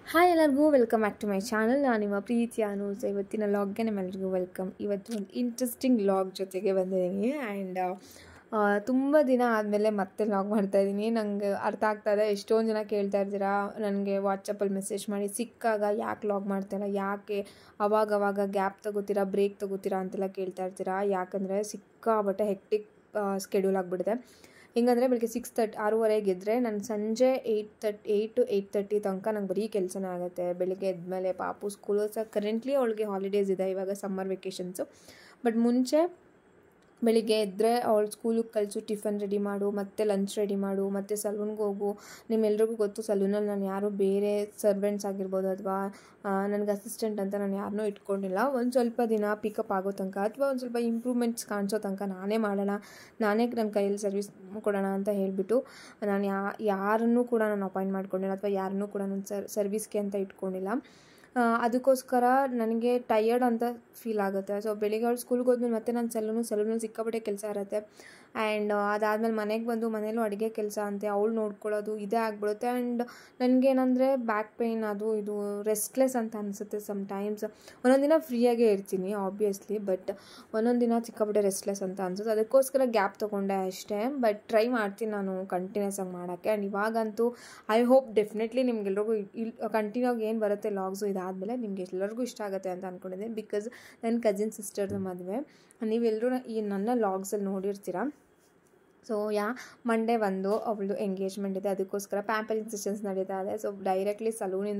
Hi ಎಲ್ಲರಿಗೂ welcome back to my channel. ನಾನು ನಿಮ್ಮ ಪ್ರೀತಿ ಅನೂಸ್. ಇವತ್ತಿನ ಲಾಗ್ಗೆ ನಿಮ್ಮೆಲ್ಲರಿಗೂ ವೆಲ್ಕಮ್. ಇವತ್ತು ಒಂದು ಇಂಟ್ರೆಸ್ಟಿಂಗ್ ಲಾಗ್ ಜೊತೆಗೆ ಬಂದಿದ್ದೀನಿ ಆ್ಯಂಡ್ ತುಂಬ ದಿನ ಆದಮೇಲೆ ಮತ್ತೆ ಲಾಗ್ ಮಾಡ್ತಾಯಿದ್ದೀನಿ. ನನಗೆ ಅರ್ಥ ಆಗ್ತಾಯಿದೆ, ಎಷ್ಟೊಂದು ಜನ ಕೇಳ್ತಾ ಇರ್ತೀರಾ ನನಗೆ ವಾಟ್ಸಪ್ಪಲ್ಲಿ ಮೆಸೇಜ್ ಮಾಡಿ ಸಿಕ್ಕಾಗ ಯಾಕೆ ಲಾಗ್ ಮಾಡ್ತಾಯಿಲ್ಲ, ಯಾಕೆ ಅವಾಗವಾಗ ಗ್ಯಾಪ್ ತೊಗೋತೀರಾ, ಬ್ರೇಕ್ ತೊಗೋತೀರಾ ಅಂತೆಲ್ಲ ಕೇಳ್ತಾ ಇರ್ತೀರಾ. ಯಾಕಂದರೆ ಸಿಕ್ಕಾಬಟ್ಟೆ ಹೆಕ್ಟಿಕ್ ಸ್ಕೆಡ್ಯೂಲ್ ಆಗಿಬಿಡುತ್ತೆ. ಹೆಂಗಂದರೆ ಬೆಳಗ್ಗೆ 6:30 ಎದ್ದರೆ ನಾನು ಸಂಜೆ 8 to 8:30 ತನಕ ನಂಗೆ ಬರೀ ಕೆಲಸನೇ ಆಗುತ್ತೆ. ಬೆಳಿಗ್ಗೆ ಎದ್ಮೇಲೆ ಪಾಪು ಸ್ಕೂಲು ಕರೆಂಟ್ಲಿ ಅವಳಿಗೆ ಹಾಲಿಡೇಸ್ ಇದೆ, ಇವಾಗ ಸಮ್ಮರ್ ವೆಕೇಷನ್ಸು. ಬಟ್ ಮುಂಚೆ ಬೆಳಿಗ್ಗೆ ಎದ್ದರೆ ಅವಳು ಸ್ಕೂಲಿಗೆ ಕಳಿಸು, ಟಿಫನ್ ರೆಡಿ ಮಾಡು, ಮತ್ತು ಲಂಚ್ ರೆಡಿ ಮಾಡು, ಮತ್ತು ಸಲೂನ್ಗೆ ಹೋಗು. ನಿಮ್ಮೆಲ್ರಿಗೂ ಗೊತ್ತು, ಸಲೂನಲ್ಲಿ ನಾನು ಯಾರು ಬೇರೆ ಸರ್ವೆಂಟ್ಸ್ ಆಗಿರ್ಬೋದು ಅಥವಾ ನನಗೆ ಅಸಿಸ್ಟೆಂಟ್ ಅಂತ ನಾನು ಯಾರನ್ನೂ ಇಟ್ಕೊಂಡಿಲ್ಲ. ಒಂದು ಸ್ವಲ್ಪ ದಿನ ಪಿಕಪ್ ಆಗೋ ತನಕ ಅಥವಾ ಒಂದು ಸ್ವಲ್ಪ ಇಂಪ್ರೂವ್ಮೆಂಟ್ಸ್ ಕಾಣಿಸೋ ತನಕ ನಾನೇ ಮಾಡೋಣ, ನಾನೇ ನನ್ನ ಕೈಯಲ್ಲಿ ಸರ್ವಿಸ್ ಕೊಡೋಣ ಅಂತ ಹೇಳಿಬಿಟ್ಟು ನಾನು ಯಾರನ್ನೂ ಕೂಡ ನಾನು ಅಪಾಯಿಂಟ್ ಮಾಡ್ಕೊಂಡಿಲ್ಲ ಅಥವಾ ಯಾರನ್ನೂ ಕೂಡ ನಾನು ಸರ್ವಿಸ್ಗೆ ಅಂತ ಇಟ್ಕೊಂಡಿಲ್ಲ. ಅದಕ್ಕೋಸ್ಕರ ನನಗೆ ಟಯರ್ಡ್ ಅಂತ ಫೀಲ್ ಆಗುತ್ತೆ. ಸೊ ಬೆಳಿಗ್ಗೆ ಅವಳು ಸ್ಕೂಲ್ಗೆ ಹೋದ್ಮೇಲೆ ಮತ್ತೆ ನಾನು ಸಲೂನಲ್ಲಿ ಸಿಕ್ಕಾಪಟ್ಟೆ ಕೆಲಸ ಇರುತ್ತೆ. ಆ್ಯಂಡ್ ಅದಾದಮೇಲೆ ಮನೆಗೆ ಬಂದು ಮನೇಲೂ ಅಡುಗೆ ಕೆಲಸ ಅಂತೆ ಅವಳು ನೋಡ್ಕೊಳ್ಳೋದು ಇದೇ ಆಗಿಬಿಡುತ್ತೆ. ಆ್ಯಂಡ್ ನನಗೇನಂದರೆ ಬ್ಯಾಕ್ ಪೇಯ್ನ್ ಅದು ಇದು ರೆಸ್ಟ್ಲೆಸ್ ಅಂತ ಅನಿಸುತ್ತೆ ಸಮ್ಟೈಮ್ಸ್. ಒಂದೊಂದು ದಿನ ಫ್ರೀಯಾಗೇ ಇರ್ತೀನಿ ಆಬ್ವಿಯಸ್ಲಿ, ಬಟ್ ಒಂದೊಂದು ದಿನ ಸಿಕ್ಕಾಪಟ್ಟೆ ರೆಸ್ಟ್ಲೆಸ್ ಅಂತ ಅನಿಸುತ್ತೆ. ಅದಕ್ಕೋಸ್ಕರ ಗ್ಯಾಪ್ ತೊಗೊಂಡೆ ಅಷ್ಟೇ. ಬಟ್ ಟ್ರೈ ಮಾಡ್ತೀನಿ ನಾನು ಕಂಟಿನ್ಯೂಸ್ ಆಗಿ ಮಾಡೋಕ್ಕೆ. ಆ್ಯಂಡ್ ಇವಾಗಂತೂ ಐ ಹೋಪ್ ಡೆಫಿನೆಟ್ಲಿ ನಿಮ್ಗೆಲ್ರಿಗೂ ಕಂಟಿನ್ಯೂ ಆಗಿ ಏನು ಬರುತ್ತೆ ಲಾಗ್ಸು ಇದಾದಮೇಲೆ ನಿಮ್ಗೆ ಎಲ್ಲರಿಗೂ ಇಷ್ಟ ಆಗುತ್ತೆ ಅಂತ ಅಂದ್ಕೊಂಡಿದ್ದೆ. ಬಿಕಾಸ್ ನನ್ನ ಕಸಿನ್ ಸಿಸ್ಟರ್ದು ಮದುವೆ ನೀವೆಲ್ಲರೂ ಈ ನನ್ನ ಲಾಗ್ಸಲ್ಲಿ ನೋಡಿರ್ತೀರ. ಸೊ ಮಂಡೇ ಅವಳದು ಎಂಗೇಜ್ಮೆಂಟ್ ಇದೆ, ಅದಕ್ಕೋಸ್ಕರ ಪ್ಯಾಂಪರಿಂಗ್ ಸೆಷನ್ಸ್ ನಡೀತಾ ಇದೆ. ಸೊ ಡೈರೆಕ್ಟ್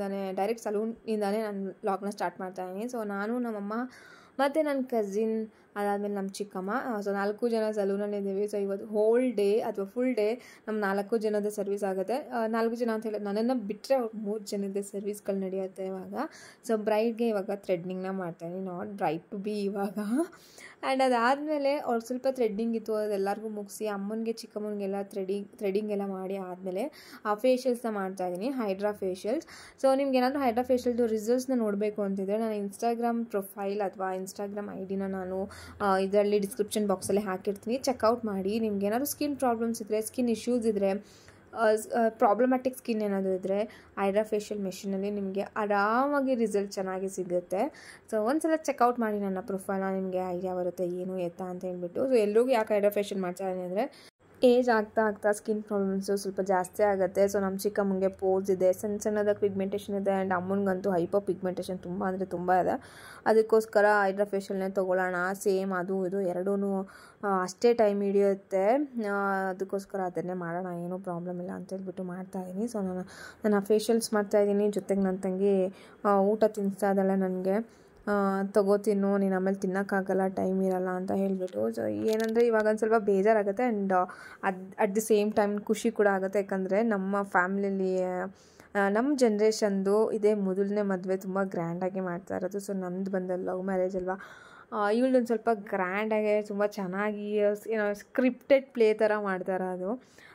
ಸಲೂನಿಂದಾನೇ ನಾನು ಲಾಗ್ನ ಸ್ಟಾರ್ಟ್ ಮಾಡ್ತಾಯಿದ್ದೀನಿ. ಸೊ ನಾನು, ನಮ್ಮಮ್ಮ ಮತ್ತು ನನ್ನ ಕಸಿನ್, ಅದಾದಮೇಲೆ ನಮ್ಮ ಚಿಕ್ಕಮ್ಮ, ಸೊ 4 ಜನ ಸಲೂನಲ್ಲಿದ್ದೀವಿ. ಸೊ ಇವತ್ತು ಹೋಲ್ ಡೇ ಅಥವಾ ಫುಲ್ ಡೇ ನಮ್ಮ 4 ಜನದ ಸರ್ವಿಸ್ ಆಗುತ್ತೆ. 4 ಜನ ಅಂತ ಹೇಳಿ ನನ್ನನ್ನು ಬಿಟ್ಟರೆ ಅವ್ರು 3 ಜನದ ಸರ್ವಿಸ್ಗಳು ನಡೆಯುತ್ತೆ ಇವಾಗ. ಸೊ ಬ್ರೈಡ್ಗೆ ಇವಾಗ ಥ್ರೆಡ್ನಿಂಗ್ನ ಮಾಡ್ತಾಯಿದ್ದೀನಿ, ನಾಟ್ ಬ್ರೈಡ್ ಟು ಬಿ ಇವಾಗ. ಆ್ಯಂಡ್ ಅದಾದಮೇಲೆ ಅವ್ರು ಸ್ವಲ್ಪ ಥ್ರೆಡ್ಡಿಂಗ್ ಇತ್ತು, ಅದೆಲ್ಲರಿಗೂ ಮುಗಿಸಿ ಅಮ್ಮನಿಗೆ ಚಿಕ್ಕಮ್ಮನಿಗೆಲ್ಲ ಥ್ರೆಡಿಂಗ್ ಎಲ್ಲ ಮಾಡಿ ಆದಮೇಲೆ ಆ ಫೇಶಿಯಲ್ಸ್ನ ಮಾಡ್ತಾಯಿದ್ದೀನಿ, ಹೈಡ್ರಾ ಫೇಶಿಯಲ್ಸ್. ಸೊ ನಿಮ್ಗೆ ಏನಾದರೂ ಹೈಡ್ರಾ ಫೇಶಿಯಲ್ದು ರಿಸಲ್ಟ್ಸ್ನ ನೋಡಬೇಕು ಅಂತಿದ್ರೆ ನಾನು ಇನ್ಸ್ಟಾಗ್ರಾಮ್ ಪ್ರೊಫೈಲ್ ಅಥವಾ ಇನ್ಸ್ಟಾಗ್ರಾಮ್ ಐಡಿನ ನಾನು ಇದರಲ್ಲಿ ಡಿಸ್ಕ್ರಿಪ್ಷನ್ ಬಾಕ್ಸಲ್ಲಿ ಹಾಕಿರ್ತೀನಿ, ಚೆಕ್ಔಟ್ ಮಾಡಿ. ನಿಮ್ಗೆ ಏನಾದರೂ ಸ್ಕಿನ್ ಪ್ರಾಬ್ಲಮ್ಸ್ ಇದ್ದರೆ, ಸ್ಕಿನ್ ಇಶ್ಯೂಸ್ ಇದ್ದರೆ, ಪ್ರಾಬ್ಲಮ್ಯಾಟಿಕ್ ಸ್ಕಿನ್ ಏನಾದರೂ ಇದ್ದರೆ ಹೈಡ್ರಾ ಫೇಶಿಯಲ್ ಮೆಷಿನಲ್ಲಿ ನಿಮಗೆ ಆರಾಮಾಗಿ ರಿಸಲ್ಟ್ ಚೆನ್ನಾಗಿ ಸಿಗುತ್ತೆ. ಸೊ ಒಂದ್ಸಲ ಚೆಕ್ಔಟ್ ಮಾಡಿ ನನ್ನ ಪ್ರೊಫೈಲ್ನ, ನಿಮಗೆ ಐಡಿಯಾ ಬರುತ್ತೆ ಏನು ಎತ್ತಾ ಅಂತ ಹೇಳ್ಬಿಟ್ಟು. ಸೊ ಎಲ್ರಿಗೂ ಯಾಕೆ ಹೈಡ್ರಾ ಫೇಶಿಯಲ್ ಮಾಡ್ತಾಯಿದ್ದೀನಿ ಅಂದರೆ ಏಜ್ ಆಗ್ತಾ ಸ್ಕಿನ್ ಪ್ರಾಬ್ಲಮ್ಸು ಸ್ವಲ್ಪ ಜಾಸ್ತಿ ಆಗುತ್ತೆ. ಸೊ ನಮ್ಮ ಚಿಕ್ಕಮ್ಮಂಗೆ ಪೋಸ್ ಇದೆ, ಸಣ್ಣದಾಗಿ ಪಿಗ್ಮೆಂಟೇಷನ್ ಇದೆ, ಆ್ಯಂಡ್ ಅಮ್ಮನಿಗಂತೂ ಹೈಪರ್ ಪಿಗ್ಮೆಂಟೇಷನ್ ತುಂಬ ಅಂದರೆ ತುಂಬ ಇದೆ. ಅದಕ್ಕೋಸ್ಕರ ಹೈಡ್ರಾ ಫೇಶಿಯಲ್ನೇ ತೊಗೊಳ್ಳೋಣ. ಸೇಮ್ ಅದು ಇದು ಎರಡೂ ಅಷ್ಟೇ ಟೈಮ್ ಹಿಡಿಯುತ್ತೆ, ಅದಕ್ಕೋಸ್ಕರ ಅದನ್ನೇ ಮಾಡೋಣ, ಏನೂ ಪ್ರಾಬ್ಲಮ್ ಇಲ್ಲ ಅಂತ ಹೇಳ್ಬಿಟ್ಟು ಮಾಡ್ತಾಯಿದ್ದೀನಿ. ಸೊ ನಾನು ಫೇಶಿಯಲ್ಸ್ ಮಾಡ್ತಾಯಿದ್ದೀನಿ, ಜೊತೆಗೆ ನನ್ನ ತಂಗಿ ಊಟ ತಿನ್ನಿಸ್ತಾ ಇದೆಲ್ಲ ನನಗೆ, ತೊಗೋತೀನೋ ನೀನು ಆಮೇಲೆ ತಿನ್ನೋಕ್ಕಾಗಲ್ಲ, ಟೈಮ್ ಇರಲ್ಲ ಅಂತ ಹೇಳಿಬಿಟ್ಟು. ಸೊ ಏನಂದರೆ ಇವಾಗ ಒಂದು ಸ್ವಲ್ಪ ಬೇಜಾರಾಗುತ್ತೆ and at the same time ಖುಷಿ ಕೂಡ ಆಗುತ್ತೆ. ಯಾಕಂದರೆ ನಮ್ಮ ಫ್ಯಾಮಿಲಿಯಲ್ಲಿ ನಮ್ಮ ಜನ್ರೇಷನ್ದು ಇದೇ ಮೊದಲನೇ ಮದುವೆ ತುಂಬ ಗ್ರ್ಯಾಂಡಾಗಿ ಮಾಡ್ತಾ ಇರೋದು. ಸೊ ನಮ್ಮದು ಬಂದ ಲವ್ ಮ್ಯಾರೇಜ್ ಅಲ್ವಾ, ಇವಳದೊಂದು ಸ್ವಲ್ಪ ಗ್ರ್ಯಾಂಡಾಗಿ ತುಂಬ ಚೆನ್ನಾಗಿ ಏನೋ ಸ್ಕ್ರಿಪ್ಟೆಡ್ ಪ್ಲೇ ಥರ ಮಾಡ್ತಾ ಇರೋದು.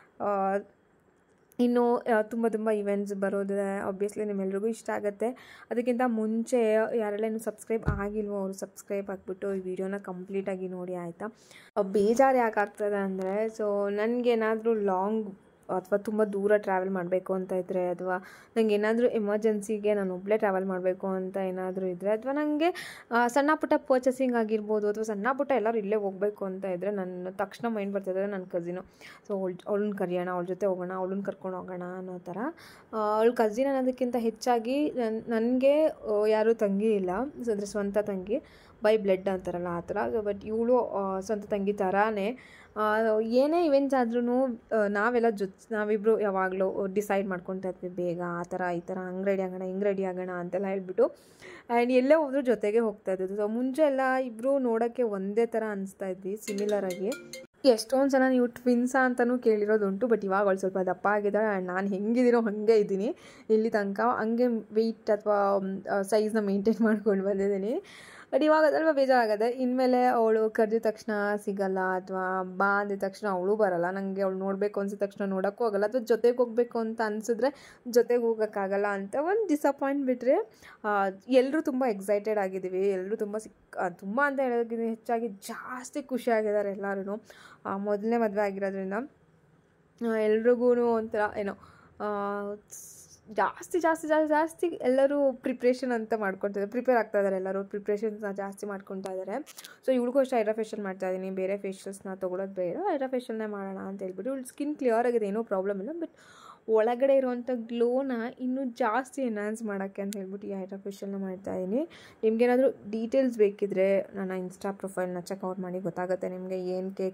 ಇನ್ನು ತುಂಬ ಇವೆಂಟ್ಸ್ ಬರೋದಿದೆ, ಆಬ್ವಿಯಸ್ಲಿ ನಿಮ್ಮೆಲ್ರಿಗೂ ಇಷ್ಟ ಆಗುತ್ತೆ. ಅದಕ್ಕಿಂತ ಮುಂಚೆ ಯಾರೆಲ್ಲ ಇನ್ನೂ ಸಬ್ಸ್ಕ್ರೈಬ್ ಆಗಿಲ್ವೋ ಅವರು ಸಬ್ಸ್ಕ್ರೈಬ್ ಆಗಿಬಿಟ್ಟು ಈ ವಿಡಿಯೋನ ಕಂಪ್ಲೀಟಾಗಿ ನೋಡಿ ಆಯಿತಾ. ಬೇಜಾರು ಯಾಕೆ ಆಗ್ತದೆ ಅಂದರೆ, ಸೊ ನನಗೇನಾದರೂ ಲಾಂಗ್ ಅಥವಾ ತುಂಬ ದೂರ ಟ್ರಾವೆಲ್ ಮಾಡಬೇಕು ಅಂತ ಇದ್ದರೆ, ಅಥವಾ ನನಗೆ ಏನಾದರೂ ಎಮರ್ಜೆನ್ಸಿಗೆ ನಾನು ಒಬ್ಬಳೇ ಟ್ರಾವೆಲ್ ಮಾಡಬೇಕು ಅಂತ ಏನಾದರೂ ಇದ್ದರೆ, ಅಥವಾ ನನಗೆ ಸಣ್ಣ ಪುಟ್ಟ ಪರ್ಚೇಸಿಂಗ್ ಆಗಿರ್ಬೋದು, ಅಥವಾ ಸಣ್ಣ ಪುಟ್ಟ ಎಲ್ಲರೂ ಇಲ್ಲೇ ಹೋಗಬೇಕು ಅಂತ ಇದ್ದರೆ ನನ್ನ ತಕ್ಷಣ ಮೈಂಡ್ ಬರ್ತಿದ್ರೆ ನನ್ನ ಕಸಿನು. ಸೊ ಅವಳನ್ನ ಕರೆಯೋಣ, ಅವಳ ಜೊತೆ ಹೋಗೋಣ, ಅವಳನ್ನ ಕರ್ಕೊಂಡು ಹೋಗೋಣ ಅನ್ನೋ ಥರ. ಅವಳ ಕಸಿನ್ ಅನ್ನೋದಕ್ಕಿಂತ ಹೆಚ್ಚಾಗಿ ನನಗೆ ಯಾರೂ ತಂಗಿ ಇಲ್ಲ, ಅಂದರೆ ಸ್ವಂತ ತಂಗಿ, ಬೈ ಬ್ಲಡ್ ಅಂತಾರಲ್ಲ ಆ ಥರ. ಬಟ್ ಇವಳು ಸ್ವಂತ ತಂಗಿ ಥರಾನೇ. ಏನೇ ಇವೆಂಟ್ಸ್ ಆದ್ರೂ ನಾವಿಬ್ಬರು ಯಾವಾಗಲೂ ಡಿಸೈಡ್ ಮಾಡ್ಕೊತಾ ಇದ್ವಿ ಬೇಗ, ಆ ಥರ ಈ ಥರ ಹಂಗೆ ರೆಡಿ ಆಗೋಣ, ಹಿಂಗೆ ರೆಡಿ ಆಗೋಣ ಅಂತೆಲ್ಲ ಹೇಳ್ಬಿಟ್ಟು. ಆ್ಯಂಡ್ ಎಲ್ಲೇ ಹೋದರೂ ಜೊತೆಗೆ ಹೋಗ್ತಾ ಇದ್ದಿದ್ದು. ಸೊ ಮುಂಚೆ ಎಲ್ಲ ಇಬ್ಬರು ನೋಡೋಕ್ಕೆ ಒಂದೇ ಥರ ಅನಿಸ್ತಾ ಇದ್ವಿ, ಸಿಮಿಲರಾಗಿ. ಎಷ್ಟೊಂದು ಜನ ನೀವು ಟ್ವಿನ್ಸಾ ಅಂತಲೂ ಕೇಳಿರೋದುಂಟು. ಬಟ್ ಇವಾಗ ಅವಳು ಸ್ವಲ್ಪ ದಪ್ಪ ಆಗಿದ್ದಾಳೆ ಆ್ಯಂಡ್ ನಾನು ಹೆಂಗಿದ್ದೀನೋ ಹಾಗೆ ಇದ್ದೀನಿ ಇಲ್ಲಿ ತನಕ, ಹಂಗೆ ವೆಯ್ಟ್ ಅಥವಾ ಸೈಜ್ನ ಮೇಂಟೈನ್ ಮಾಡ್ಕೊಂಡು ಬಂದಿದ್ದೀನಿ. ಬಟ್ ಇವಾಗ ಸ್ವಲ್ಪ ಬೇಜಾರಾಗತ್ತೆ. ಇನ್ಮೇಲೆ ಅವಳು ಕರೆದ ತಕ್ಷಣ ಸಿಗಲ್ಲ, ಅಥವಾ ಬಾ ಅಂದಿದ ತಕ್ಷಣ ಅವಳು ಬರಲ್ಲ. ನನಗೆ ಅವಳು ನೋಡಬೇಕು ಅನ್ಸಿದ ತಕ್ಷಣ ನೋಡೋಕ್ಕೂ ಆಗಲ್ಲ, ಅಥವಾ ಜೊತೆಗೆ ಹೋಗಬೇಕು ಅಂತ ಅನಿಸಿದ್ರೆ ಜೊತೆಗೆ ಹೋಗೋಕ್ಕಾಗಲ್ಲ ಅಂತ ಒಂದು ಡಿಸಪಾಯಿಂಟ್ ಬಿಟ್ಟರೆ ಎಲ್ಲರೂ ತುಂಬ ಎಕ್ಸೈಟೆಡ್ ಆಗಿದ್ದೀವಿ. ಎಲ್ಲರೂ ತುಂಬ ಅಂತ ಹೇಳೋದಕ್ಕಿಂತ ಹೆಚ್ಚಾಗಿ ಜಾಸ್ತಿ ಖುಷಿಯಾಗಿದ್ದಾರೆ ಎಲ್ಲರೂ. ಮೊದಲನೇ ಮದುವೆ ಆಗಿರೋದ್ರಿಂದ ಎಲ್ರಿಗೂ ಒಂಥರ ಏನೋ ಜಾಸ್ತಿ ಎಲ್ಲರೂ ಪ್ರಿಪ್ರೇಷನ್ ಅಂತ ಮಾಡ್ಕೊತಿದ್ದಾರೆ, ಪ್ರಿಪೇರ್ ಆಗ್ತಾ ಇದ್ದಾರೆ, ಎಲ್ಲರೂ ಪ್ರಿಪ್ರೇಷನ್ಸ್ನ ಜಾಸ್ತಿ ಮಾಡ್ಕೊತಾ ಇದ್ದಾರೆ. ಸೊ ಇವಳಿಗೂ ಅಷ್ಟೇ ಹೈಡ್ರಾ ಫೇಶಿಯಲ್ ಮಾಡ್ತಾ ಇದ್ದೀನಿ, ಬೇರೆ ಫೇಶಿಯಲ್ಸ್ನ ತೊಗೊಳೋದು ಬೇಡ, ಹೈಡ್ರಾ ಫೇಶಿಯಲ್ನೇ ಮಾಡೋಣ ಅಂತ ಹೇಳ್ಬಿಟ್ಟು. ಇವಳು ಸ್ಕಿನ್ ಕ್ಲಿಯರ್ ಆಗಿದೆ, ಏನೂ ಪ್ರಾಬ್ಲಮ್ ಇಲ್ಲ, ಬಟ್ ಒಳಗಡೆ ಇರುವಂಥ ಗ್ಲೋನ ಇನ್ನೂ ಜಾಸ್ತಿ ಎನ್ಹಾನ್ಸ್ ಮಾಡೋಕ್ಕೆ ಅಂತ ಹೇಳ್ಬಿಟ್ಟು ಈ ಹೈಡ್ರಾ ಫೇಶಿಯಲ್ನ ಮಾಡ್ತಾಯಿದ್ದೀನಿ. ನಿಮಗೇನಾದರೂ ಡೀಟೇಲ್ಸ್ ಬೇಕಿದ್ದರೆ ನನ್ನ ಇನ್ಸ್ಟಾ ಪ್ರೊಫೈಲ್ನ ಚೆಕ್ಔಟ್ ಮಾಡಿ, ಗೊತ್ತಾಗುತ್ತೆ ನಿಮಗೆ ಏನಕ್ಕೆ.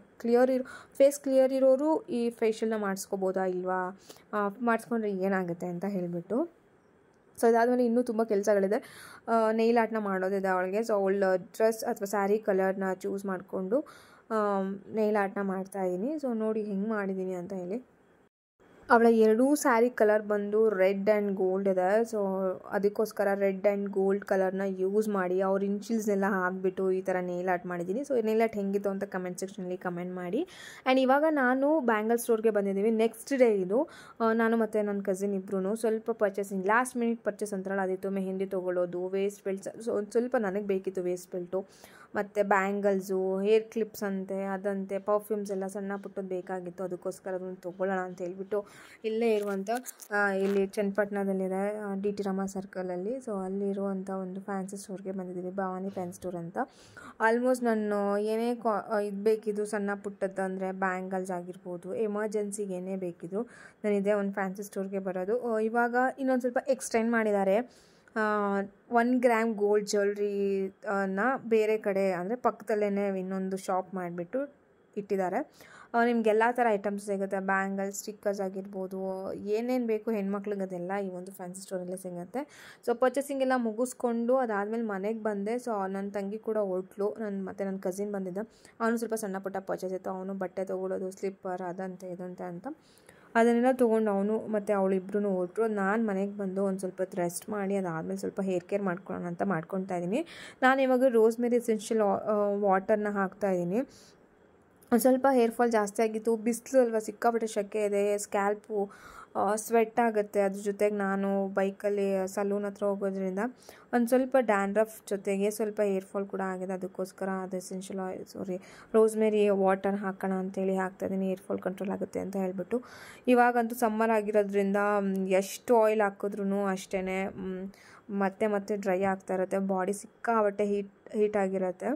ಫೇಸ್ ಕ್ಲಿಯರ್ ಇರೋರು ಈ ಫೇಶಿಯಲ್ನ ಮಾಡಿಸ್ಕೋಬೋದಾ ಇಲ್ವಾ, ಮಾಡಿಸ್ಕೊಂಡ್ರೆ ಏನಾಗುತ್ತೆ ಅಂತ ಹೇಳಿಬಿಟ್ಟು. ಸೊ ಇದಾದಮೇಲೆ ಇನ್ನೂ ತುಂಬ ಕೆಲಸಗಳಿದೆ. ನೈಲ್ ಆರ್ಟ್ನ ಮಾಡೋದಿದೆ ಅವಳಿಗೆ. ಸೊ ಅವಳ ಡ್ರೆಸ್ ಅಥವಾ ಸ್ಯಾರಿ ಕಲರ್ನ ಚೂಸ್ ಮಾಡಿಕೊಂಡು ನೈಲ್ ಆರ್ಟ್ನ ಮಾಡ್ತಾಯಿದ್ದೀನಿ. ಸೊ ನೋಡಿ ಹೆಂಗೆ ಮಾಡಿದ್ದೀನಿ ಅಂತ ಹೇಳಿ. ಅವಳ ಎರಡೂ ಸ್ಯಾರಿ ಕಲರ್ ಬಂದು ರೆಡ್ ಆ್ಯಂಡ್ ಗೋಲ್ಡ್ ಇದೆ. ಸೊ ಅದಕ್ಕೋಸ್ಕರ ರೆಡ್ ಆ್ಯಂಡ್ ಗೋಲ್ಡ್ ಕಲರ್ನ ಯೂಸ್ ಮಾಡಿ ಅವ್ರ ಇನ್ಶಿಲ್ಸ್ನೆಲ್ಲ ಹಾಕಿಬಿಟ್ಟು ಈ ಥರ ನೇಲ್ ಆರ್ಟ್ ಮಾಡಿದ್ದೀನಿ. ಸೊ ನೇಲ್ ಆರ್ಟ್ ಹೆಂಗಿತ್ತು ಅಂತ ಕಮೆಂಟ್ ಸೆಕ್ಷನಲ್ಲಿ ಕಮೆಂಟ್ ಮಾಡಿ. ಆ್ಯಂಡ್ ಇವಾಗ ನಾನು ಬ್ಯಾಂಗಲ್ ಸ್ಟೋರ್ಗೆ ಬಂದಿದ್ದೀವಿ. ನೆಕ್ಸ್ಟ್ ಡೇ ಇದು. ನಾನು ಮತ್ತು ನನ್ನ ಕಸಿನ್ ಇಬ್ಬರೂ ಸ್ವಲ್ಪ ಪರ್ಚೇಸಿಂಗ್, ಲಾಸ್ಟ್ ಮಿನಿಟ್ ಪರ್ಚೇಸ್ ಅಂತಾರಲ್ಲ, ಅದಿತ್ತು. ಮೆಹಂದಿ ತೊಗೊಳ್ಳೋದು, ವೇಸ್ಟ್ ಬೆಲ್ಟ್ಸ್, ಸೊ ಒಂದು ಸ್ವಲ್ಪ ನನಗೆ ಬೇಕಿತ್ತು ವೇಸ್ಟ್ ಬೆಲ್ಟು, ಮತ್ತು ಬ್ಯಾಂಗಲ್ಸು, ಹೇರ್ ಕ್ಲಿಪ್ಸ್ ಅಂತೆ, ಅದಂತೆ, ಪರ್ಫ್ಯೂಮ್ಸ್ ಎಲ್ಲ ಸಣ್ಣ ಪುಟ್ಟದ್ದು ಬೇಕಾಗಿತ್ತು. ಅದಕ್ಕೋಸ್ಕರ ಅದನ್ನು ತೊಗೊಳ್ಳೋಣ ಅಂತ ಹೇಳ್ಬಿಟ್ಟು ಇಲ್ಲೇ ಇರುವಂಥ ಇಲ್ಲಿ ಚನ್ನಪಟ್ಟಣದಲ್ಲಿದೆ DT ರಾಮ ಸರ್ಕಲಲ್ಲಿ. ಸೊ ಅಲ್ಲಿರುವಂಥ ಒಂದು ಫ್ಯಾನ್ಸಿ ಸ್ಟೋರ್ಗೆ ಬಂದಿದ್ದೀವಿ, ಭವಾನಿ ಫ್ಯಾನ್ಸಿ ಸ್ಟೋರ್ ಅಂತ. ಆಲ್ಮೋಸ್ಟ್ ನಾನು ಏನೇ ಇದು ಬೇಕಿದ್ದು ಸಣ್ಣ ಪುಟ್ಟದ್ದು ಅಂದರೆ ಬ್ಯಾಂಗಲ್ಸ್ ಆಗಿರ್ಬೋದು, ಎಮರ್ಜೆನ್ಸಿಗೆ ಏನೇ ಬೇಕಿದ್ದು ನಾನು ಇದೇ ಒಂದು ಫ್ಯಾನ್ಸಿ ಸ್ಟೋರ್ಗೆ ಬರೋದು. ಇವಾಗ ಇನ್ನೊಂದು ಸ್ವಲ್ಪ ಎಕ್ಸ್ಟೆಂಡ್ ಮಾಡಿದ್ದಾರೆ. 1 ಗ್ರಾಮ್ ಗೋಲ್ಡ್ ಜ್ಯುವೆಲ್ರಿನ ಬೇರೆ ಕಡೆ ಅಂದರೆ ಪಕ್ಕದಲ್ಲೇ ಇನ್ನೊಂದು ಶಾಪ್ ಮಾಡಿಬಿಟ್ಟು ಇಟ್ಟಿದ್ದಾರೆ. ನಿಮಗೆಲ್ಲ ಥರ ಐಟಮ್ಸ್ ಸಿಗುತ್ತೆ, ಬ್ಯಾಂಗಲ್ಸ್, ಸ್ಟಿಕ್ಕರ್ಸ್ ಆಗಿರ್ಬೋದು, ಏನೇನು ಬೇಕು ಹೆಣ್ಮಕ್ಳಿಗೆ ಅದೆಲ್ಲ ಈ ಒಂದು ಫ್ಯಾನ್ಸಿ ಸ್ಟೋರಲ್ಲೇ ಸಿಗುತ್ತೆ. ಸೊ ಪರ್ಚೇಸಿಂಗ್ ಎಲ್ಲ ಮುಗಿಸ್ಕೊಂಡು ಅದಾದಮೇಲೆ ಮನೆಗೆ ಬಂದೆ. ಸೊ ನನ್ನ ತಂಗಿ ಕೂಡ ಹೊರಟ್ಲು, ಮತ್ತು ನನ್ನ ಕಸಿನ್ ಬಂದಿದ್ದ. ಅವನು ಸ್ವಲ್ಪ ಸಣ್ಣ ಪುಟ್ಟ ಪರ್ಚೇಸ್ ಇತ್ತು, ಅವನು ಬಟ್ಟೆ ತೊಗೊಳೋದು, ಸ್ಲಿಪ್ಪರ್ ಅದಂತೆ ಇದಂತೆ ಅಂತ ಅದನ್ನೆಲ್ಲ ತೊಗೊಂಡು ಅವನು ಮತ್ತು ಅವಳಿಬ್ರು ಹೊರಟರು. ನಾನು ಮನೆಗೆ ಬಂದು ಒಂದು ಸ್ವಲ್ಪ ರೆಸ್ಟ್ ಮಾಡಿ ಅದಾದಮೇಲೆ ಸ್ವಲ್ಪ ಹೇರ್ ಕೇರ್ ಮಾಡ್ಕೊಳ್ಳೋಣ ಅಂತ ಮಾಡ್ಕೊತಾ ಇದ್ದೀನಿ. ನಾನು ಇವಾಗ ರೋಸ್ಮೆರಿ ಎಸೆನ್ಷಿಯಲ್ ವಾಟರ್ನ ಹಾಕ್ತಾಯಿದ್ದೀನಿ. ಒಂದು ಸ್ವಲ್ಪ ಹೇರ್ ಫಾಲ್ ಜಾಸ್ತಿ ಆಗಿತ್ತು, ಬಿಸಿಲು ಅಲ್ವಾ, ಸಿಕ್ಕಾಪಟ್ಟೆ ಸೆಕೆ ಇದೆ, ಸ್ಕ್ಯಾಲ್ಪು ಸ್ವೆಟ್ ಆಗುತ್ತೆ. ಅದ್ರ ಜೊತೆಗೆ ನಾನು ಬೈಕಲ್ಲಿ ಸಲೂನ್ ಹತ್ರ ಹೋಗೋದ್ರಿಂದ ಒಂದು ಸ್ವಲ್ಪ ಡ್ಯಾಂಡ್ರಫ್ ಜೊತೆಗೆ ಸ್ವಲ್ಪ ಹೇರ್ ಫಾಲ್ ಕೂಡ ಆಗಿದೆ. ಅದಕ್ಕೋಸ್ಕರ ಅದು ಎಸೆನ್ಷಿಯಲ್ ರೋಸ್ಮೆರಿ ವಾಟರ್ ಹಾಕೋಣ ಅಂತೇಳಿ ಹಾಕ್ತಾಯಿದ್ದೀನಿ, ಹೇರ್ ಫಾಲ್ ಕಂಟ್ರೋಲ್ ಆಗುತ್ತೆ ಅಂತ ಹೇಳ್ಬಿಟ್ಟು. ಇವಾಗಂತೂ ಸಮ್ಮರ್ ಆಗಿರೋದ್ರಿಂದ ಎಷ್ಟು ಆಯಿಲ್ ಹಾಕಿದ್ರೂ ಅಷ್ಟೇ ಮತ್ತೆ ಡ್ರೈ ಆಗ್ತಾ ಇರುತ್ತೆ, ಬಾಡಿ ಸಿಕ್ಕಾಪಟ್ಟೆ ಹೀಟ್ ಆಗಿರುತ್ತೆ.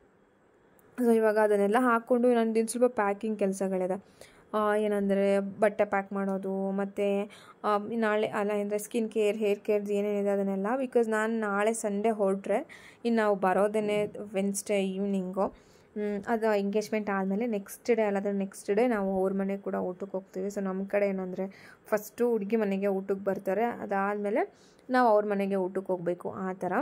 ಸೊ ಇವಾಗ ಅದನ್ನೆಲ್ಲ ಹಾಕ್ಕೊಂಡು ನಂದು ಸ್ವಲ್ಪ ಪ್ಯಾಕಿಂಗ್ ಕೆಲಸಗಳಿದೆ. ಏನಂದರೆ ಬಟ್ಟೆ ಪ್ಯಾಕ್ ಮಾಡೋದು, ಮತ್ತು ನಾಳೆ ಅಲ್ಲ ಅಂದರೆ ಸ್ಕಿನ್ ಕೇರ್, ಹೇರ್ ಕೇರ್ದು ಏನೇನಿದೆ ಅದನ್ನೆಲ್ಲ. ಬಿಕಾಸ್ ನಾನು ನಾಳೆ ಸಂಡೇ ಹೊರಟ್ರೆ ಇನ್ನು ನಾವು ಬರೋದೇ ವೆನ್ಸ್ಡೇ ಈವ್ನಿಂಗು. ಅದು ಎಂಗೇಜ್ಮೆಂಟ್ ಆದಮೇಲೆ ನೆಕ್ಸ್ಟ್ ಡೇ ನಾವು ಅವ್ರ ಮನೆಗೆ ಕೂಡ ಊಟಕ್ಕೆ ಹೋಗ್ತೀವಿ. ಸೊ ನಮ್ಮ ಕಡೆ ಏನಂದರೆ ಫಸ್ಟು ಹುಡುಗಿ ಮನೆಗೆ ಊಟಕ್ಕೆ ಬರ್ತಾರೆ, ಅದಾದಮೇಲೆ ನಾವು ಅವ್ರ ಮನೆಗೆ ಊಟಕ್ಕೆ ಹೋಗಬೇಕು, ಆ ಥರ.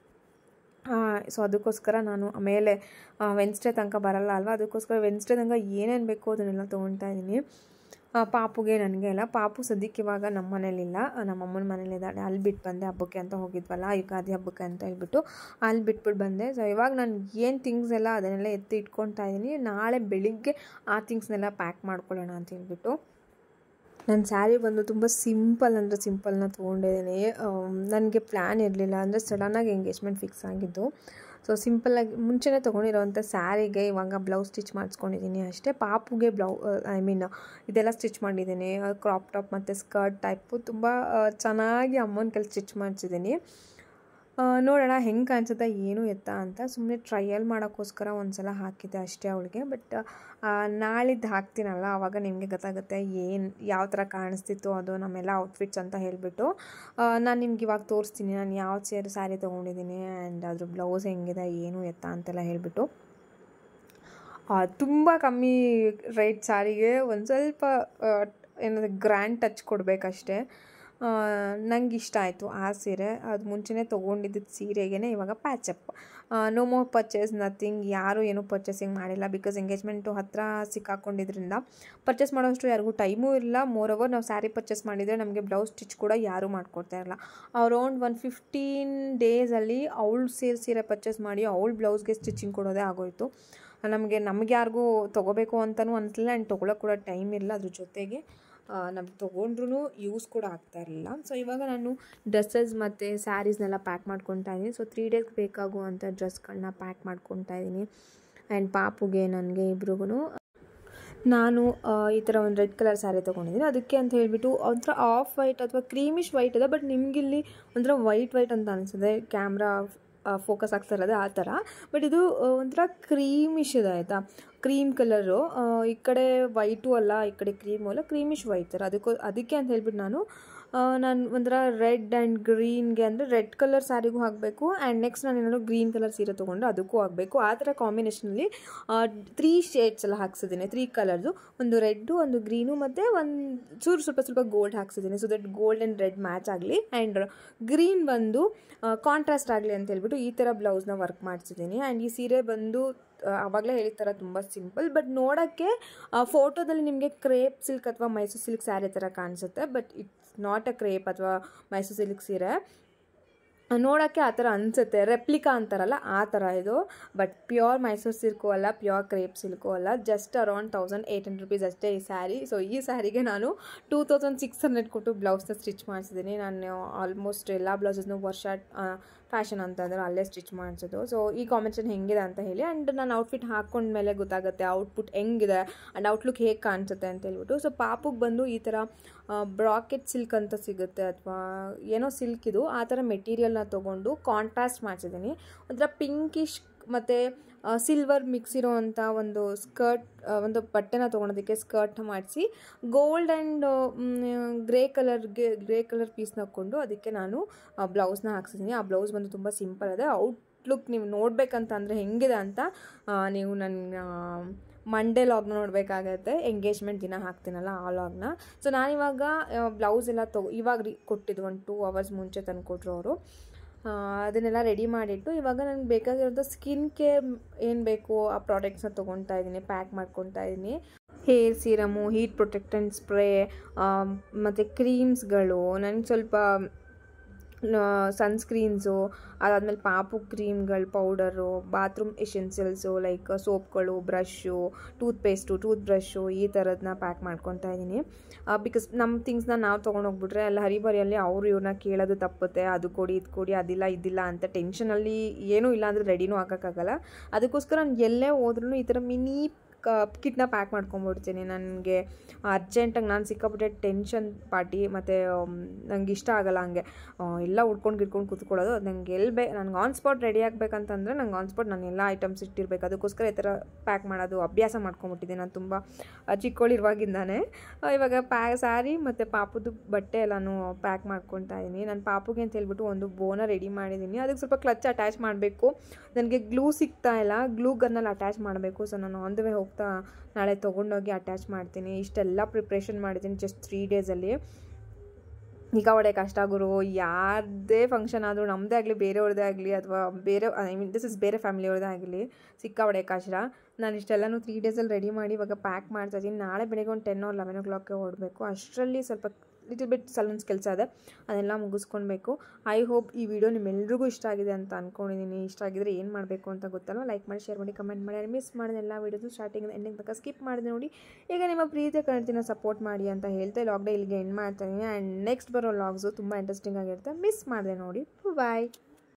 ಸೊ ಅದಕ್ಕೋಸ್ಕರ ನಾನು ಆಮೇಲೆ ವೆನ್ಸ್ಡೇ ತನಕ ಬರಲ್ಲ ಅಲ್ವಾ, ಅದಕ್ಕೋಸ್ಕರ ವೆನ್ಸ್ಡೇ ತನಕ ಏನೇನು ಬೇಕೋ ಅದನ್ನೆಲ್ಲ ತೊಗೊಳ್ತಾ ಇದ್ದೀನಿ. ಪಾಪುಗೆ ನನಗೆ ಎಲ್ಲ. ಪಾಪು ಸದ್ಯಕ್ಕೆ ಇವಾಗ ನಮ್ಮ ಮನೇಲಿಲ್ಲ, ನಮ್ಮ ಅಮ್ಮನ ಮನೇಲಿದ್ದಾಳೆ. ಅಲ್ಲಿ ಬಿಟ್ಟು ಬಂದೆ, ಹಬ್ಬಕ್ಕೆ ಅಂತ ಹೋಗಿದ್ವಲ್ಲ, ಯುಗಾದಿ ಹಬ್ಬಕ್ಕೆ ಅಂತ ಹೇಳ್ಬಿಟ್ಟು ಅಲ್ಲಿ ಬಿಟ್ಬಿಟ್ಟು ಬಂದೆ. ಸೊ ಇವಾಗ ನಾನು ಏನು ಥಿಂಗ್ಸ್ ಎಲ್ಲ ಅದನ್ನೆಲ್ಲ ಎತ್ತಿ ಇಟ್ಕೊತಾ ಇದ್ದೀನಿ. ನಾಳೆ ಬೆಳಿಗ್ಗೆ ಆ ಥಿಂಗ್ಸ್ನೆಲ್ಲ ಪ್ಯಾಕ್ ಮಾಡ್ಕೊಳ್ಳೋಣ ಅಂತ ಹೇಳ್ಬಿಟ್ಟು. ನನ್ನ ಸ್ಯಾರಿ ಬಂದು ತುಂಬ ಸಿಂಪಲ್ನ ತೊಗೊಂಡಿದ್ದೀನಿ. ನನಗೆ ಪ್ಲ್ಯಾನ್ ಇರಲಿಲ್ಲ, ಅಂದರೆ ಸಡನ್ನಾಗಿ ಎಂಗೇಜ್ಮೆಂಟ್ ಫಿಕ್ಸ್ ಆಗಿದ್ದು. ಸೊ ಸಿಂಪಲ್ಲಾಗಿ ಮುಂಚೆನೇ ತೊಗೊಂಡಿರೋವಂಥ ಸ್ಯಾರಿಗೆ ಇವಾಗ ಬ್ಲೌಸ್ ಸ್ಟಿಚ್ ಮಾಡಿಸ್ಕೊಂಡಿದ್ದೀನಿ ಅಷ್ಟೇ. ಪಾಪುಗೆ ಇದೆಲ್ಲ ಸ್ಟಿಚ್ ಮಾಡಿದ್ದೀನಿ, ಕ್ರಾಪ್ ಟಾಪ್ ಮತ್ತು ಸ್ಕರ್ಟ್ ಟೈಪು ತುಂಬ ಚೆನ್ನಾಗಿ ಅಮ್ಮನ ಕೈಲಿ ಸ್ಟಿಚ್ ಮಾಡಿಸಿದ್ದೀನಿ. ನೋಡೋಣ ಹೆಂಗೆ ಕಾಣಿಸುತ್ತೆ ಏನು ಎತ್ತ ಅಂತ ಸುಮ್ಮನೆ ಟ್ರಯಲ್ ಮಾಡೋಕ್ಕೋಸ್ಕರ ಒಂದು ಸಲ ಹಾಕಿದ್ದೆ ಅಷ್ಟೇ ಅವಳಿಗೆ. ಬಟ್ ನಾಳಿದ್ದು ಹಾಕ್ತೀನಲ್ಲ ಆವಾಗ ನಿಮಗೆ ಗೊತ್ತಾಗುತ್ತೆ ಯಾವ ಥರ ಕಾಣಿಸ್ತಿತ್ತು ಅದು ನಮ್ಮೆಲ್ಲ ಔಟ್ಫಿಟ್ಸ್ ಅಂತ ಹೇಳಿಬಿಟ್ಟು. ನಾನು ನಿಮ್ಗೆ ಇವಾಗ ತೋರಿಸ್ತೀನಿ ನಾನು ಯಾವ ಸ್ಯಾರಿ ತೊಗೊಂಡಿದ್ದೀನಿ ಆ್ಯಂಡ್ ಅದ್ರ ಬ್ಲೌಸ್ ಹೆಂಗಿದೆ ಏನು ಎತ್ತ ಅಂತೆಲ್ಲ ಹೇಳಿಬಿಟ್ಟು. ತುಂಬ ಕಮ್ಮಿ ರೇಟ್ ಸ್ಯಾರಿಗೆ ಒಂದು ಸ್ವಲ್ಪ ಏನಂದರೆ ಗ್ರ್ಯಾಂಡ್ ಟಚ್ ಕೊಡಬೇಕಷ್ಟೇ. ನಂಗೆ ಇಷ್ಟ ಆಯಿತು ಆ ಸೀರೆ. ಅದು ಮುಂಚೆನೇ ತೊಗೊಂಡಿದ್ದು ಸೀರೆಗೇ ಇವಾಗ patch up. No more purchase, nothing. ಯಾರೂ ಏನೂ ಪರ್ಚೇಸಿಂಗ್ ಮಾಡಿಲ್ಲ, ಬಿಕಾಸ್ ಎಂಗೇಜ್ಮೆಂಟು ಹತ್ತಿರ ಸಿಕ್ಕಾಕೊಂಡಿದ್ರಿಂದ ಪರ್ಚೇಸ್ ಮಾಡೋಷ್ಟು ಯಾರಿಗೂ ಟೈಮೂ ಇಲ್ಲ. ಮೋರೋವರ್ ನಾವು ಸ್ಯಾರಿ ಪರ್ಚೇಸ್ ಮಾಡಿದರೆ ನಮಗೆ ಬ್ಲೌಸ್ ಸ್ಟಿಚ್ ಕೂಡ ಯಾರೂ ಮಾಡ್ಕೊಡ್ತಾ ಇರಲ್ಲ. ಅರೌಂಡ್ 15 ಡೇಸಲ್ಲಿ ಅವಳು ಸೀರೆ ಪರ್ಚೇಸ್ ಮಾಡಿ ಅವಳ ಬ್ಲೌಸ್ಗೆ ಸ್ಟಿಚಿಂಗ್ ಕೊಡೋದೇ ಆಗೋಯಿತು. ನಮಗೆ ಯಾರಿಗೂ ತೊಗೋಬೇಕು ಅಂತಲೂ ಅನಿಸಲಿಲ್ಲ ಆ್ಯಂಡ್ ತೊಗೊಳಕ್ಕೆ ಕೂಡ ಟೈಮ್ ಇಲ್ಲ. ಅದ್ರ ಜೊತೆಗೆ ನಮ್ಗೆ ತೊಗೊಂಡ್ರೂ ಯೂಸ್ ಕೂಡ ಆಗ್ತಾ ಇರಲಿಲ್ಲ. ಸೊ ಇವಾಗ ನಾನು ಡ್ರೆಸ್ಸಸ್ ಮತ್ತು ಸ್ಯಾರೀಸ್ನೆಲ್ಲ ಪ್ಯಾಕ್ ಮಾಡ್ಕೊತಾ ಇದ್ದೀನಿ. ಸೊ 3 ಡೇಸ್ ಬೇಕಾಗುವಂಥ ಡ್ರೆಸ್ಗಳನ್ನ ಪ್ಯಾಕ್ ಮಾಡ್ಕೊತಾ ಇದ್ದೀನಿ. ಆ್ಯಂಡ್ ಪಾಪುಗೆ ನನಗೆ ಇಬ್ರಿಗೂ ನಾನು ಈ ಥರ ಒಂದು ರೆಡ್ ಕಲರ್ ಸ್ಯಾರಿ ತೊಗೊಂಡಿದ್ದೀನಿ. ಅದಕ್ಕೆ ಅಂತ ಹೇಳಿಬಿಟ್ಟು ಒಂಥರ ಆಫ್ ವೈಟ್ ಅಥವಾ ಕ್ರೀಮಿಶ್ ವೈಟ್ ಇದೆ, ಬಟ್ ನಿಮಗಿಲ್ಲಿ ಒಂಥರ ವೈಟ್ ಅಂತ ಅನಿಸಿದೆ, ಕ್ಯಾಮ್ರಾ ಫೋಕಸ್ ಆಗ್ತಾ ಇರೋದು ಆ ಥರ. ಬಟ್ ಇದು ಒಂಥರ ಕ್ರೀಮಿಶ್ ಇದೆ ಆಯಿತಾ, ಕ್ರೀಮ್ ಕಲರು. ಈ ಕಡೆ ವೈಟು ಅಲ್ಲ, ಈ ಕಡೆ ಕ್ರೀಮು ಅಲ್ಲ, ಕ್ರೀಮಿಶ್ ವೈಟ್ ಥರ. ಅದಕ್ಕೆ ಅಂತ ಹೇಳ್ಬಿಟ್ಟು ನಾನು ಒಂಥರ ರೆಡ್ ಆ್ಯಂಡ್ ಗ್ರೀನ್ಗೆ ಅಂದರೆ ರೆಡ್ ಕಲರ್ ಸ್ಯಾರಿಗೂ ಹಾಕಬೇಕು, ಆ್ಯಂಡ್ ನೆಕ್ಸ್ಟ್ ನಾನು ಏನಾದರೂ ಗ್ರೀನ್ ಕಲರ್ ಸೀರೆ ತೊಗೊಂಡು ಅದಕ್ಕೂ ಆಗಬೇಕು. ಆ ಥರ ಕಾಂಬಿನೇಷನಲ್ಲಿ 3 ಶೇಡ್ಸ್ ಎಲ್ಲ ಹಾಕ್ಸಿದ್ದೀನಿ, 3 ಕಲರ್ದು, ಒಂದು ರೆಡ್ಡು, ಒಂದು ಗ್ರೀನು ಮತ್ತು ಒಂದು ಸ್ವಲ್ಪ ಗೋಲ್ಡ್ ಹಾಕ್ಸಿದ್ದೀನಿ. So that gold and red match ಆಗಲಿ, ಆ್ಯಂಡ್ ಗ್ರೀನ್ ಬಂದು ಕಾಂಟ್ರಾಸ್ಟ್ ಆಗಲಿ ಅಂತ ಹೇಳ್ಬಿಟ್ಟು ಈ ಥರ ಬ್ಲೌಸ್ನ ವರ್ಕ್ ಮಾಡಿಸಿದ್ದೀನಿ. ಆ್ಯಂಡ್ ಈ ಸೀರೆ ಬಂದು ಆವಾಗಲೇ ಹೇಳಿದ ಥರ ತುಂಬ ಸಿಂಪಲ್, ಬಟ್ ನೋಡೋಕ್ಕೆ ಫೋಟೋದಲ್ಲಿ ನಿಮಗೆ ಕ್ರೇಪ್ ಸಿಲ್ಕ್ ಅಥವಾ ಮೈಸೂರು ಸಿಲ್ಕ್ ಸ್ಯಾರಿ ಥರ ಕಾಣಿಸುತ್ತೆ, but it's not a crepe ಅಥವಾ ಮೈಸೂರು ಸಿಲ್ಕ್ ಸೀರೆ. ನೋಡೋಕ್ಕೆ ಆ ಥರ ಅನಿಸುತ್ತೆ, ರೆಪ್ಲಿಕಾ ಅಂತಾರಲ್ಲ ಆ ಥರ ಇದು. ಬಟ್ ಪ್ಯೂರ್ ಮೈಸೂರು ಸಿಲ್ಕು ಅಲ್ಲ, ಪ್ಯೂರ್ ಕ್ರೇಪ್ ಸಿಲ್ಕು ಅಲ್ಲ, ಜಸ್ಟ್ ಅರೌಂಡ್ 1800 rupees ಅಷ್ಟೇ ಈ ಸ್ಯಾರಿ. ಸೊ ಈ ಸ್ಯಾರಿಗೆ ನಾನು 2600 ಕೊಟ್ಟು ಬ್ಲೌಸ್ನ ಸ್ಟಿಚ್ ಮಾಡಿಸಿದ್ದೀನಿ. ನಾನು ಆಲ್ಮೋಸ್ಟ್ ಎಲ್ಲ ಬ್ಲೌಸಸ್ನು ವರ್ಷ ಫ್ಯಾಷನ್ ಅಂತಂದ್ರೆ ಅಲ್ಲೇ ಸ್ಟಿಚ್ ಮಾಡಿಸೋದು. ಸೊ ಈ ಕಾಂಬಿನೇಷನ್ ಹೆಂಗಿದೆ ಅಂತ ಹೇಳಿ, ಆ್ಯಂಡ್ ನಾನು ಔಟ್ಫಿಟ್ ಹಾಕ್ಕೊಂಡ್ಮೇಲೆ ಗೊತ್ತಾಗುತ್ತೆ ಔಟ್ಪುಟ್ ಹೆಂಗಿದೆ ಆ್ಯಂಡ್ ಔಟ್ಲುಕ್ ಹೇಗೆ ಕಾಣಿಸುತ್ತೆ ಅಂತ ಹೇಳ್ಬಿಟ್ಟು. ಸೊ ಪಾಪುಗೆ ಬಂದು ಈ ಥರ ಬ್ರಾಕೆಟ್ ಸಿಲ್ಕ್ ಅಂತ ಸಿಗುತ್ತೆ, ಅಥವಾ ಏನೋ ಸಿಲ್ಕ್ ಇದು, ಆ ಥರ ಮೆಟೀರಿಯಲ್ನ ತೊಗೊಂಡು ಕಾಂಟ್ರಾಸ್ಟ್ ಮಾಡಿಸಿದ್ದೀನಿ. ಒಂಥರ ಪಿಂಕಿಶ್ ಮತ್ತು ಸಿಲ್ವರ್ ಮಿಕ್ಸ್ ಇರೋ ಅಂಥ ಒಂದು ಸ್ಕರ್ಟ್, ಒಂದು ಬಟ್ಟೆನ ತೊಗೊಳೋದಕ್ಕೆ ಸ್ಕರ್ಟ್ ಮಾಡಿಸಿ ಗೋಲ್ಡ್ ಆ್ಯಂಡ್ ಗ್ರೇ ಕಲರ್ ಪೀಸ್ನ ಹಾಕ್ಕೊಂಡು ಅದಕ್ಕೆ ನಾನು ಬ್ಲೌಸ್ನ ಹಾಕ್ಸಿದ್ದೀನಿ. ಆ ಬ್ಲೌಸ್ ಬಂದು ತುಂಬ ಸಿಂಪಲ್ ಇದೆ. ಔಟ್ಲುಕ್ ನೀವು ನೋಡಬೇಕಂತ ಅಂದರೆ ಹೆಂಗಿದೆ ಅಂತ ನೀವು ನನ್ನ ಮಂಡೇ ಲಾಗ್ನ ನೋಡಬೇಕಾಗತ್ತೆ, ಎಂಗೇಜ್ಮೆಂಟ್ ದಿನ ಹಾಕ್ತೀನಲ್ಲ ಆ ಲಾಗ್ನ. ಸೊ ನಾನಿವಾಗ ಬ್ಲೌಸ್ ಎಲ್ಲ ಇವಾಗ ಕೊಟ್ಟಿದ್ದು, ಒಂದು 2 hours ಮುಂಚೆ ತಂದು ಕೊಟ್ಟರು ಅವರು. ಅದನ್ನೆಲ್ಲ ರೆಡಿ ಮಾಡಿಟ್ಟು ಇವಾಗ ನನಗೆ ಬೇಕಾಗಿರೋದು ಸ್ಕಿನ್ ಕೇರ್ ಏನು ಬೇಕು ಆ ಪ್ರಾಡಕ್ಟ್ಸ್ನ ತೊಗೊತಾ ಇದ್ದೀನಿ, ಪ್ಯಾಕ್ ಮಾಡ್ಕೊತಾ ಇದ್ದೀನಿ. Hair serum, heat protectant spray ಮತ್ತು ಕ್ರೀಮ್ಸ್ಗಳು, ನನಗೆ ಸ್ವಲ್ಪ ಸನ್ಸ್ಕ್ರೀನ್ಸು, ಅದಾದಮೇಲೆ ಪಾಪು ಕ್ರೀಮ್ಗಳು, ಪೌಡರು, ಬಾತ್ರೂಮ್ ಎಸೆನ್ಷಿಯಲ್ಸು ಲೈಕ್ ಸೋಪ್ಗಳು, ಬ್ರಷು, ಟೂತ್ ಬ್ರಷು ಈ ಥರದನ್ನ ಪ್ಯಾಕ್ ಮಾಡ್ಕೊತಾ ಇದ್ದೀನಿ. ಬಿಕಾಸ್ ನಮ್ಮ ಥಿಂಗ್ಸ್ನ ನಾವು ತೊಗೊಂಡೋಗ್ಬಿಟ್ರೆ ಎಲ್ಲ ಹರಿಬರಿಯಲ್ಲಿ ಅವರು ಇವ್ರನ್ನ ಕೇಳೋದು ತಪ್ಪುತ್ತೆ, ಅದು ಕೊಡಿ ಇದು ಕೊಡಿ, ಇದಿಲ್ಲ ಅಂತ ಟೆನ್ಷನಲ್ಲಿ ಏನೂ ಇಲ್ಲ ಅಂದರೆ ರೆಡಿನೂ ಹಾಕೋಕ್ಕಾಗಲ್ಲ. ಅದಕ್ಕೋಸ್ಕರ ನಾನು ಎಲ್ಲೇ ಹೋದ್ರೂ ಈ ಥರ ಮಿನಿ ಕಿಟ್ನ ಪ್ಯಾಕ್ ಮಾಡ್ಕೊಂಬಿಡ್ತೀನಿ. ನನಗೆ ಅರ್ಜೆಂಟಾಗಿ ನಾನು ಸಿಕ್ಕಾಪಟ್ಟೆ ಟೆನ್ಷನ್ ಪಾರ್ಟಿ, ಮತ್ತು ನಂಗೆ ಇಷ್ಟ ಆಗೋಲ್ಲ ಹಂಗೆ ಎಲ್ಲ ಗಿಡ್ಕೊಂಡು ಕೂತ್ಕೊಳ್ಳೋದು. ನನಗೆ ನನಗೆ ಆನ್ ಸ್ಪಾಟ್ ರೆಡಿ ಆಗಬೇಕಂತಂದರೆ ನಂಗೆ ಆನ್ ಸ್ಪಾಟ್ ನಾನು ಎಲ್ಲ ಐಟಮ್ಸ್ ಇಟ್ಟಿರ್ಬೇಕು. ಅದಕ್ಕೋಸ್ಕರ ಈ ಥರ ಪ್ಯಾಕ್ ಮಾಡೋದು ಅಭ್ಯಾಸ ಮಾಡ್ಕೊಂಬಿಟ್ಟಿದ್ದೀನಿ ನಾನು ತುಂಬ ಚಿಕ್ಕವಳಿರುವಾಗಿಂದಾನೆ. ಇವಾಗ ಸ್ಯಾರಿ ಮತ್ತು ಪಾಪುದು ಬಟ್ಟೆ ಎಲ್ಲನೂ ಪ್ಯಾಕ್ ಮಾಡ್ಕೊತಾ ಇದ್ದೀನಿ. ನಾನು ಪಾಪುಗೆ ಅಂತ ಹೇಳ್ಬಿಟ್ಟು ಒಂದು ಬೋನ ರೆಡಿ ಮಾಡಿದ್ದೀನಿ. ಅದಕ್ಕೆ ಸ್ವಲ್ಪ ಕ್ಲಚ್ ಅಟ್ಯಾಚ್ ಮಾಡಬೇಕು. ನನಗೆ ಗ್ಲೂ ಸಿಗ್ತಾ ಇಲ್ಲ, ಗ್ಲೂ ಗನ್ನಲ್ಲಿ ಅಟ್ಯಾಚ್ ಮಾಡಬೇಕು. ಸೊ ನಾನು ಆನ್ ದ ವೇ ಹೋಗ್ತಾ ನಾಳೆ ತೊಗೊಂಡೋಗಿ ಅಟ್ಯಾಚ್ ಮಾಡ್ತೀನಿ. ಇಷ್ಟೆಲ್ಲ ಪ್ರಿಪ್ರೇಷನ್ ಮಾಡಿದ್ದೀನಿ ಜಸ್ಟ್ 3 daysಲ್ಲಿ. ಈಗ ಹೊಡೆಯೋಕೆ ಕಷ್ಟ ಗುರು, ಯಾರದೇ ಫಂಕ್ಷನ್ ಆದರೂ ನಮ್ಮದೇ ಆಗಲಿ ಬೇರೆಯವ್ರದ್ದೇ ಆಗಲಿ ಅಥವಾ ದಿಸ್ ಇಸ್ ಬೇರೆ ಫ್ಯಾಮಿಲಿಯವ್ರದ್ದೇ ಆಗಲಿ ಸಿಕ್ಕ ಹೊಡೆಯೋಕೆ ಕಷ್ಟ. ನಾನು ಇಷ್ಟೆಲ್ಲನೂ 3 daysಲ್ಲಿ ರೆಡಿ ಮಾಡಿ ಇವಾಗ ಪ್ಯಾಕ್ ಮಾಡ್ತಾಯಿದ್ದೀನಿ. ನಾಳೆ ಬೆಳಗ್ಗೆ ಒಂದು 10 or 11 o'clock ಹೊರಡಬೇಕು. ಅಷ್ಟರಲ್ಲಿ ಸ್ವಲ್ಪ ಲಿಟಲ್ ಬಿಟ್ ಸಲೂನ್ಸ್ ಕೆಲಸ ಇದೆ, ಅದೆಲ್ಲ ಮುಗಿಸ್ಕೊಳ್ಬೇಕು. ಐ ಹೋಪ್ ಈ ವಿಡಿಯೋ ನಿಮ್ಮೆಲ್ರಿಗೂ ಇಷ್ಟ ಆಗಿದೆ ಅಂತ ಅಂದ್ಕೊಂಡಿದ್ದೀನಿ. ಇಷ್ಟ ಆಗಿದ್ರೆ ಏನು ಮಾಡಬೇಕು ಅಂತ ಗೊತ್ತಲ್ವ, ಲೈಕ್ ಮಾಡಿ, ಶೇರ್ ಮಾಡಿ, ಕಮೆಂಟ್ ಮಾಡಿ. ಮಿಸ್ ಮಾಡಿದ ಎಲ್ಲ ವೀಡಿಯೋಸು ಸ್ಟಾರ್ಟಿಂಗ್ ಎಂಡಿಂಗ್ ತನಕ ಸ್ಕಿಪ್ ಮಾಡಿದೆ ನೋಡಿ. ಈಗ ನಿಮ್ಮ ಪ್ರೀತಿಯ ಕನ್ನಡತಿನ ಸಪೋರ್ಟ್ ಮಾಡಿ ಅಂತ ಹೇಳ್ತಾ ಲಾಗ್ ಡೇ ಇಲ್ಲಿಗೆ ಎಂಡ್ ಮಾಡ್ತಾಯಿದ್ದೀನಿ. ಆ್ಯಂಡ್ ನೆಕ್ಸ್ಟ್ ಬರೋ ಲಾಗ್ಸು ತುಂಬ ಇಂಟ್ರೆಸ್ಟಿಂಗ್ ಆಗಿರುತ್ತೆ, ಮಿಸ್ ಮಾಡಿದೆ ನೋಡಿ. ಬಾಯ್.